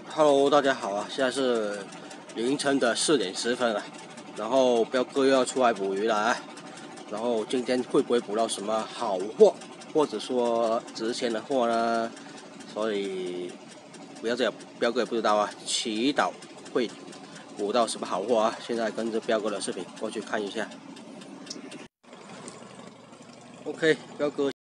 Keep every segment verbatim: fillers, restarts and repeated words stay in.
Hello， 大家好啊！现在是凌晨的四点十分了，然后彪哥又要出来捕鱼了啊！然后今天会不会捕到什么好货，或者说值钱的货呢？所以不要这样，彪哥也不知道啊。祈祷会捕到什么好货啊！现在跟着彪哥的视频过去看一下。OK， 彪哥。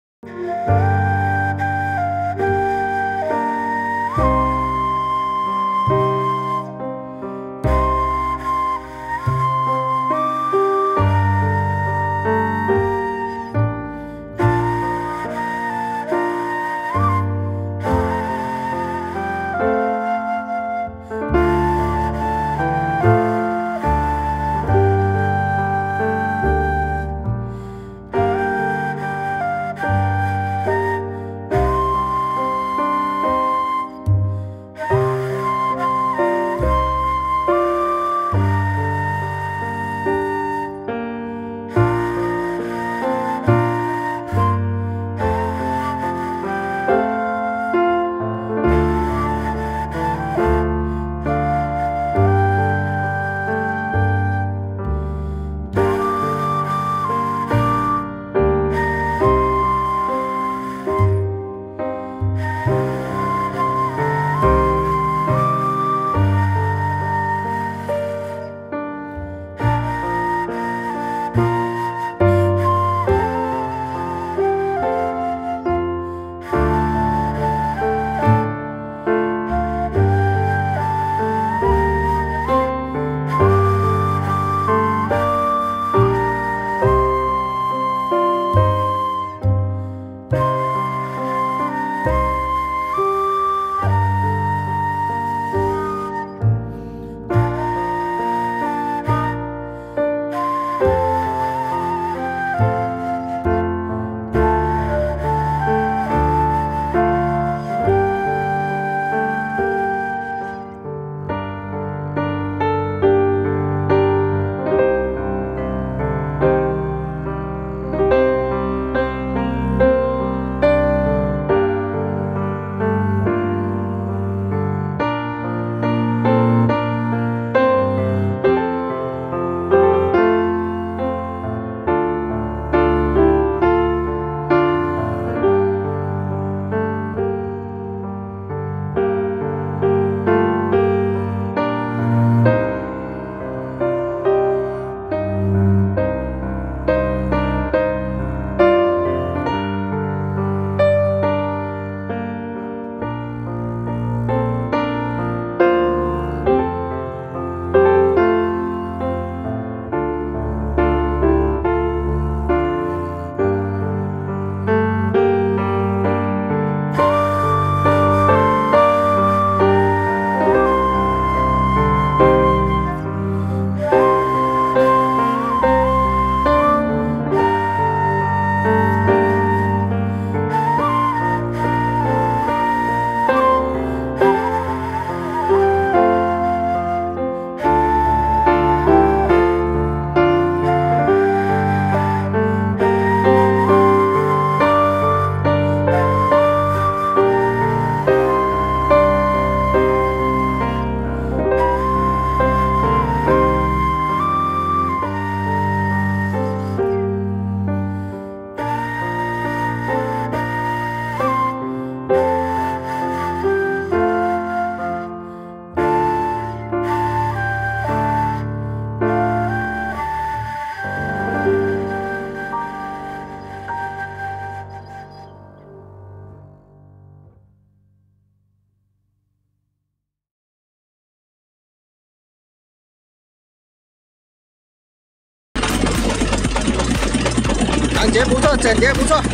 感觉不错，整洁不错。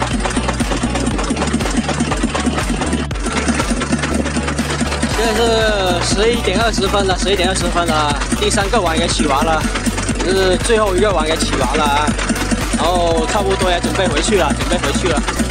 现在是十一点二十分了，十一点二十分了，第三个网也起完了，是最后一个网也起完了啊。然后差不多也准备回去了，准备回去了。